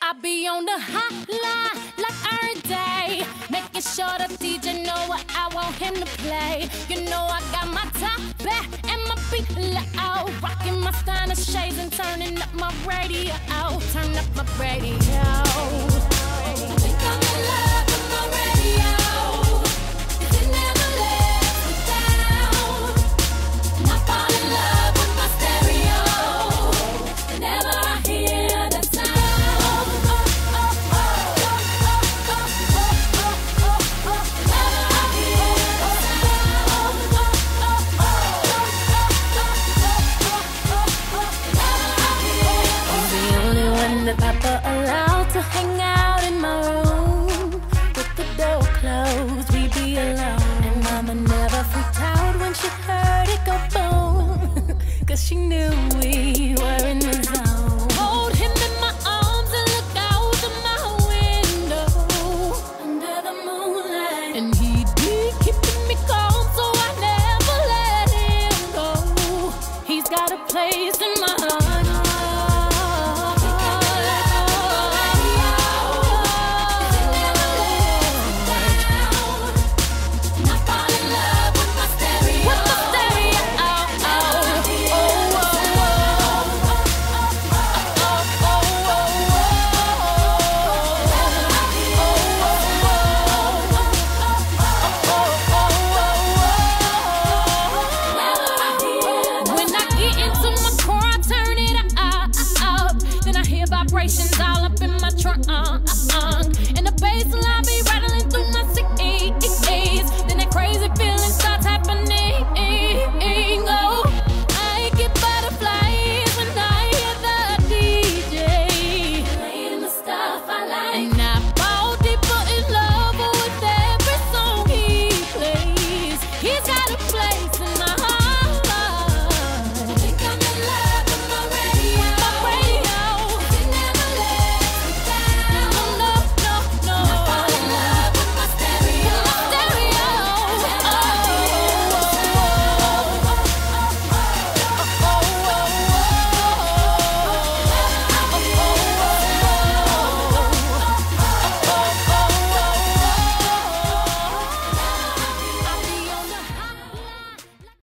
I be on the hotline like every day, making sure the DJ know what I want him to play. You know I got my top back and my feet low, rocking my stunner shades and turning up my radio. Turn up my radio. I think I'm in love with my radio. It never lets me down. And I fall in love with my stereo whenever I hear the sound. The papa allowed to hang out in my room with the door closed, we be alone. And mama never freaked out when she heard it go boom, cause she knew we were in the zone. Hold him in my arms and look out of my window under the moonlight, and he'd be keeping me calm so I never let him go. He's got a place in my heart. Vibrations all up in my trunk, and the bass line be right